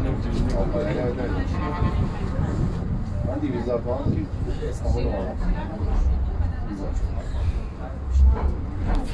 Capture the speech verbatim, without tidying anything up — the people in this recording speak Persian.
Evet, evet. Ben de yüzler falan ki abone olmak. Güzel.